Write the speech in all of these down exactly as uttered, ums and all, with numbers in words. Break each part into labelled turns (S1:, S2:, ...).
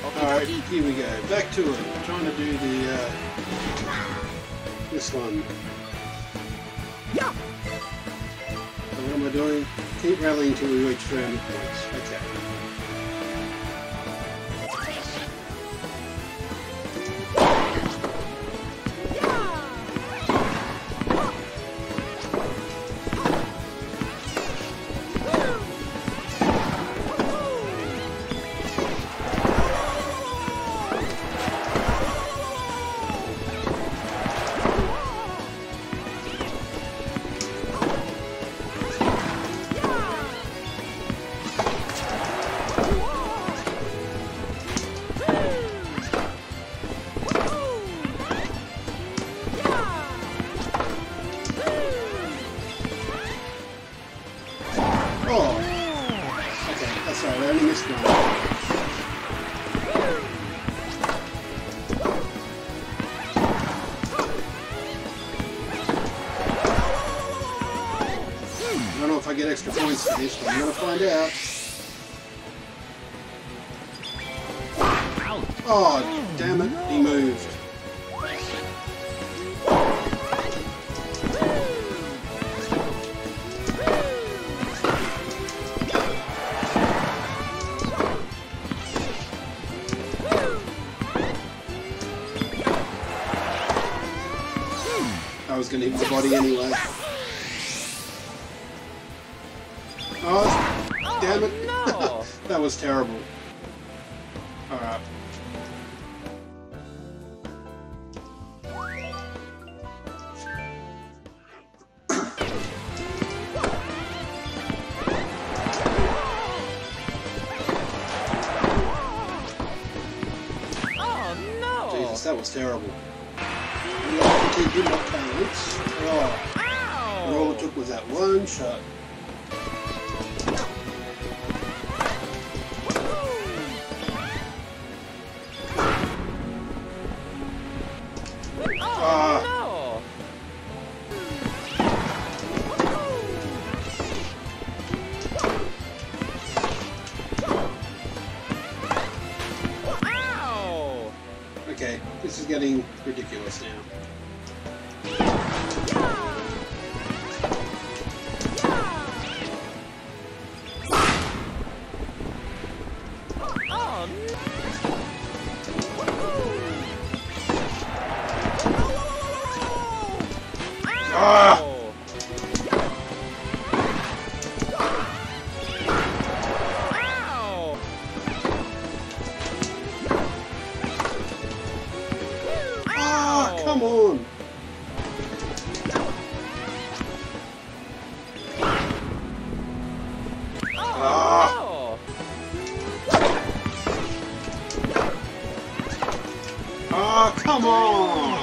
S1: Alright, here we go. Back to it. I'm trying to do the, uh, this one.
S2: Yeah.
S1: So what am I doing? Keep rallying till we reach three hundred points. Okay. I don't know if I get extra points for this, but I'm gonna find out. Oh, damn it, he moved. I was gonna hit the body anyway. Oh, damn it.
S2: No.
S1: That was terrible. Alright.
S2: Oh no.
S1: Jesus, that was terrible. You have to keep hitting up talents. Oh.
S2: Ow.
S1: And all it took was that one shot. Okay, this is getting ridiculous now. Ah! Come on! Ah! Ah, come on!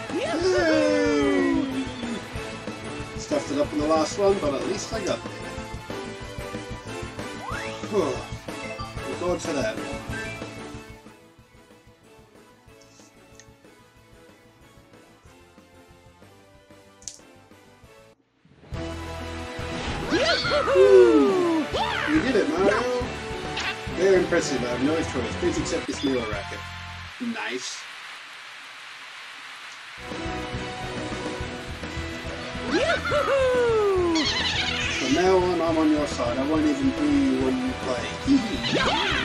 S1: Yay! Stuffed it up in the last one, but at least I got there. We're going for that. Woo! You did it, Mario! Very impressive. I have no choice. Please accept this mirror racket. Nice. From now on, I'm on your side. I won't even boo you when you play.